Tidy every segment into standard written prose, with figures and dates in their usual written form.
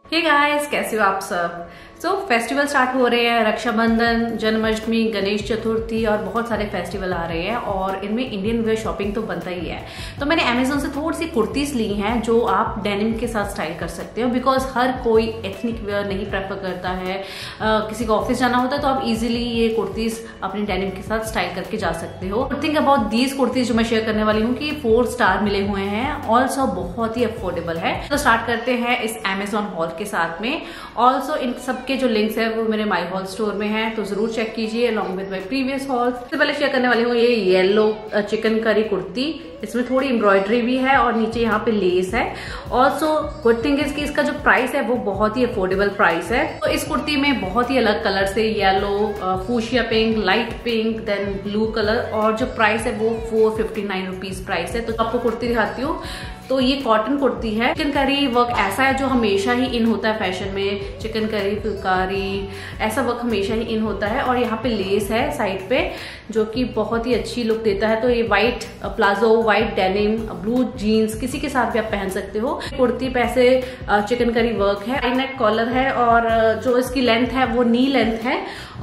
Hey guys, कैसे हो आप सब। फेस्टिवल स्टार्ट हो रहे हैं, रक्षाबंधन, जन्माष्टमी, गणेश चतुर्थी और बहुत सारे फेस्टिवल आ रहे हैं और इनमें इंडियन वेयर शॉपिंग तो बनता ही है। तो मैंने अमेजोन से थोड़ी सी कुर्तीज ली हैं जो आप डेनिम के साथ स्टाइल कर सकते हो, बिकॉज हर कोई एथनिक वेयर नहीं प्रेफर करता है। किसी को ऑफिस जाना होता है तो आप इजिली ये कुर्तीज अपनी डेनिम के साथ स्टाइल करके जा सकते हो। थिंक अबाउट दीज कुर्तीज जो मैं शेयर करने वाली हूँ कि 4 स्टार मिले हुए हैं, ऑल्सो बहुत ही अफोर्डेबल है। तो स्टार्ट करते हैं इस अमेजोन हॉल के साथ में। ऑल्सो इन सब के जो लिंक्स है वो मेरे माई हॉल स्टोर में है, तो जरूर चेक कीजिए along with my previous haul. सबसे पहले शेयर करने वाली हूँ ये येलो चिकनकारी कुर्ती। इसमें थोड़ी एम्ब्रॉयडरी भी है और नीचे यहाँ पे लेस है। ऑल्सो गुड थिंग इज कि इसका जो प्राइस है वो बहुत ही अफोर्डेबल प्राइस है। तो इस कुर्ती में बहुत ही अलग कलर से yellow, fuchsia pink, light pink, then blue colour, और जो प्राइस है वो 459 रुपीज प्राइस है। तो आपको कुर्ती दिखाती हूँ। तो ये कॉटन कुर्ती है। चिकनकारी वर्क ऐसा है जो हमेशा ही इन होता है फैशन में, चिकनकारी, फुलकारी, ऐसा वर्क हमेशा ही इन होता है। और यहाँ पे लेस है साइड पे जो कि बहुत ही अच्छी लुक देता है। तो ये white palazzo, white denim, blue jeans किसी के साथ भी आप पहन सकते हो। कुर्ती पे ऐसे चिकनकारी वर्क है, हाई नेक कॉलर है और जो इसकी लेंथ है वो नी लेंथ है।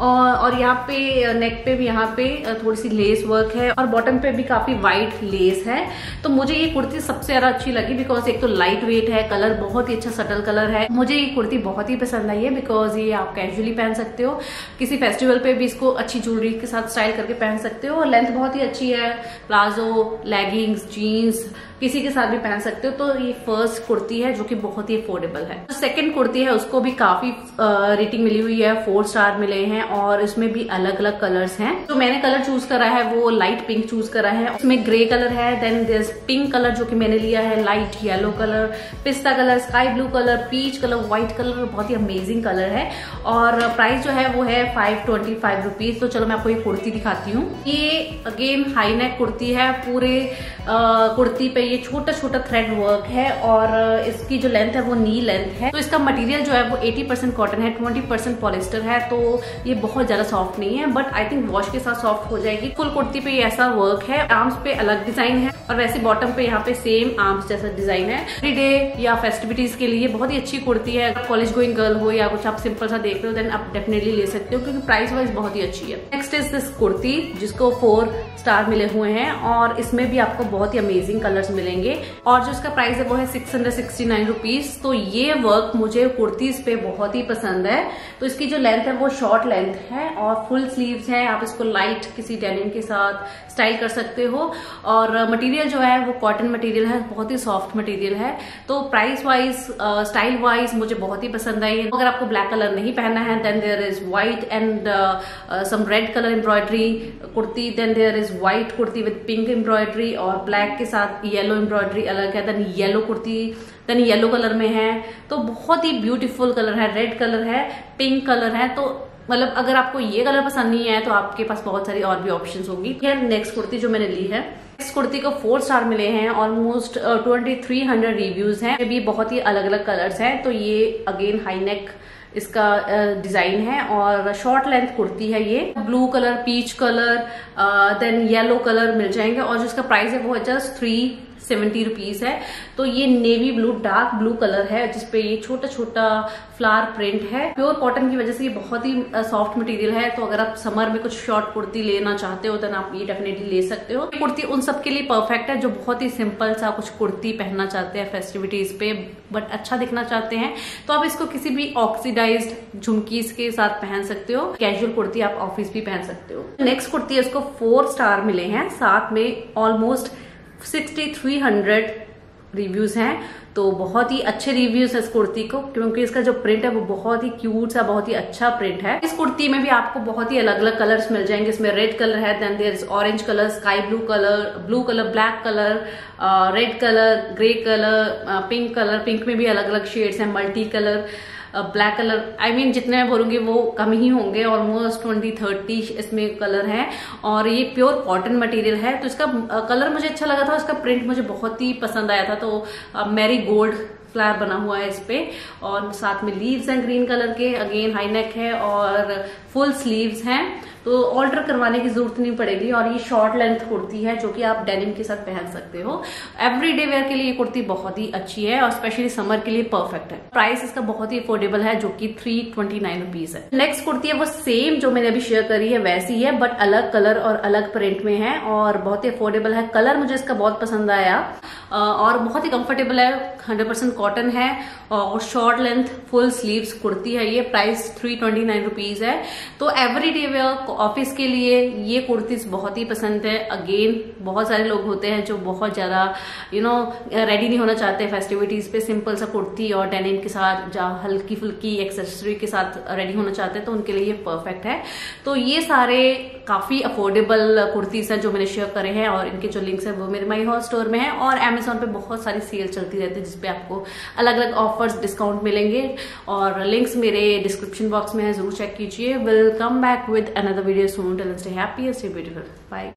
और यहाँ पे नेक पे भी यहाँ पे थोड़ी सी लेस वर्क है और बॉटम पे भी काफी वाइट लेस है। तो मुझे ये कुर्ती सबसे ज्यादा अच्छी लगी बिकॉज एक तो लाइट वेट है, कलर बहुत ही अच्छा सटल कलर है। मुझे ये कुर्ती बहुत ही पसंद आई है बिकॉज ये आप कैजुअली पहन सकते हो, किसी फेस्टिवल पे भी इसको अच्छी ज्वेलरी के साथ स्टाइल करके पहन सकते हो। और लेंथ बहुत ही अच्छी है, प्लाजो, लेगिंग्स, जीन्स किसी के साथ भी पहन सकते हो। तो ये फर्स्ट कुर्ती है जो कि बहुत ही अफोर्डेबल है। जो सेकंड कुर्ती है उसको भी काफी रेटिंग मिली हुई है, 4 स्टार मिले हैं और इसमें भी अलग अलग कलर्स हैं। तो मैंने कलर चूज करा है वो लाइट पिंक चूज करा है, उसमें ग्रे कलर है, देन दिस पिंक कलर जो कि मैंने लिया है, light yellow colour, pista colour, sky blue colour, peach colour, white colour, बहुत ही अमेजिंग कलर है। और प्राइस जो है वो है 525 रुपीज। तो चलो मैं आपको ये कुर्ती दिखाती हूँ। ये अगेन हाई नेक कुर्ती है, पूरे कुर्ती पे ये छोटा छोटा थ्रेड वर्क है और इसकी जो लेंथ है वो नी लेंथ है। तो इसका मटेरियल जो है वो 80% कॉटन है, 20% पॉलिस्टर है। तो ये बहुत ज्यादा सॉफ्ट नहीं है, बट आई थिंक वॉश के साथ सॉफ्ट हो जाएगी। फुल कुर्ती पे ऐसा वर्क है, आर्म्स पे अलग डिजाइन है और वैसे बॉटम पे यहाँ पे सेम आर्म्स जैसा डिजाइन है। एवरीडे या फेस्टिविटीज के लिए बहुत ही अच्छी कुर्ती है। कॉलेज गोइंग गर्ल हो या कुछ आप सिंपल सा देख रहे हो देन आप डेफिनेटली ले सकते हो क्योंकि प्राइस वाइज बहुत ही अच्छी है। नेक्स्ट इज दिस कुर्ती जिसको 4 स्टार मिले हुए हैं और इसमें भी आपको बहुत ही अमेजिंग कलर्स मिलेंगे। और जो इसका प्राइस है वो है 669 रुपीज। तो ये वर्क मुझे कुर्तीज पे बहुत ही पसंद है। तो इसकी जो लेंथ है वो शॉर्ट लेंथ है और फुल स्लीव्स है। आप इसको लाइट किसी डेनिम के साथ स्टाइल कर सकते हो और मटेरियल जो है वो कॉटन मटेरियल है, बहुत ही सॉफ्ट मटेरियल है। तो प्राइस वाइज, स्टाइल वाइज मुझे बहुत ही पसंद आई है। अगर आपको ब्लैक कलर नहीं पहनना है then there is white and some red colour embroidery kurti, then there is white kurti with pink embroidery और ब्लैक के साथ येलो एम्ब्रॉयडरी अलग है, then yellow kurti, then yellow colour में है। तो बहुत ही ब्यूटीफुल कलर है, रेड कलर है, पिंक कलर है। तो मतलब अगर आपको ये कलर पसंद नहीं है तो आपके पास बहुत सारी और भी ऑप्शंस होंगी। नेक्स्ट कुर्ती जो मैंने ली है, इस कुर्ती को 4 स्टार मिले हैं, ऑलमोस्ट 2300 रिव्यूज हैं। ये भी बहुत ही अलग अलग कलर्स हैं। तो ये अगेन हाई नेक इसका डिजाइन है और शॉर्ट लेंथ कुर्ती है। ये blue colour, peach colour, then yellow colour मिल जाएंगे और जो इसका प्राइस है वो जस्ट 370 रुपीज है। तो ये navy blue, dark blue colour है जिसपे ये छोटा छोटा फ्लावर प्रिंट है। प्योर कॉटन की वजह से ये बहुत ही सॉफ्ट मटेरियल है। तो अगर आप समर में कुछ शॉर्ट कुर्ती लेना चाहते हो तो आप ये डेफिनेटली ले सकते हो। ये कुर्ती उन सब के लिए परफेक्ट है जो बहुत ही सिंपल सा कुछ कुर्ती पहनना चाहते हैं फेस्टिविटीज पे बट अच्छा दिखना चाहते हैं। तो आप इसको किसी भी ऑक्सीडाइज्ड झुमकीज के साथ पहन सकते हो। कैजुअल कुर्ती आप ऑफिस भी पहन सकते हो। नेक्स्ट कुर्ती है, उसको 4 स्टार मिले हैं, साथ में ऑलमोस्ट 6300 रिव्यूज हैं। तो बहुत ही अच्छे रिव्यूज है इस कुर्ती को क्योंकि इसका जो प्रिंट है वो बहुत ही क्यूट सा, बहुत ही अच्छा प्रिंट है। इस कुर्ती में भी आपको बहुत ही अलग अलग कलर्स मिल जाएंगे। इसमें रेड कलर है, then there is orange colour, sky blue colour, blue colour, black colour, red colour, grey colour, pink colour, पिंक में भी अलग अलग शेड्स हैं, multi colour, black colour, I mean जितने मैं बोलूंगी वो कम ही होंगे, ऑलमोस्ट 20-30 इसमें कलर है। और ये प्योर कॉटन मटेरियल है। तो इसका कलर मुझे अच्छा लगा था, इसका प्रिंट मुझे बहुत ही पसंद आया था। तो मैरी गोल्ड फ्लावर बना हुआ है इस पे और साथ में लीव्स हैं ग्रीन कलर के, अगेन हाई नेक है और फुल स्लीव्स हैं। तो ऑल्टर करवाने की जरूरत नहीं पड़ेगी। और ये शॉर्ट लेंथ कुर्ती है जो कि आप डेनिम के साथ पहन सकते हो। एवरीडे वेयर के लिए ये कुर्ती बहुत ही अच्छी है और स्पेशली समर के लिए परफेक्ट है। प्राइस इसका बहुत ही अफोर्डेबल है जो कि 329 रुपीज है। नेक्स्ट कुर्ती है वो सेम जो मैंने अभी शेयर करी है वैसी है, बट अलग कलर और अलग प्रिंट में है और बहुत ही अफोर्डेबल है। कलर मुझे इसका बहुत पसंद आया और बहुत ही कंफर्टेबल है, 100% कॉटन है और short length full sleeves kurti है। ये प्राइस 329 रुपीज है। तो एवरीडे वेयर ऑफिस के लिए ये कुर्तीज बहुत ही पसंद है। अगेन बहुत सारे लोग होते हैं जो बहुत ज्यादा रेडी नहीं होना चाहते फेस्टिविटीज पे, सिंपल सा कुर्ती और डेनिम के साथ जहाँ हल्की फुल्की एक्सेसरी के साथ रेडी होना चाहते हैं, तो उनके लिए ये परफेक्ट है। तो ये सारे काफी अफोर्डेबल कुर्तीज हैं जो मैंने शेयर करे हैं और इनके जो लिंक्स है वो मेरे माई हॉल स्टोर में है और Amazon पे बहुत सारी सेल चलती रहती है जिसपे आपको अलग अलग ऑफर्स डिस्काउंट मिलेंगे और लिंक्स मेरे डिस्क्रिप्शन बॉक्स में है, जरूर चेक कीजिए। Will come back with another video soon. Till then stay happy, stay beautiful, bye.